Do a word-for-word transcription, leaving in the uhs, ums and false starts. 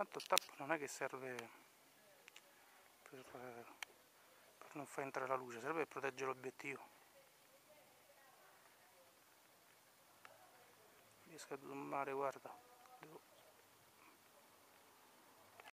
Tanto il tappo non è che serve per, per non far entrare la luce, serve per proteggere l'obiettivo. Riesco a zoomare, guarda.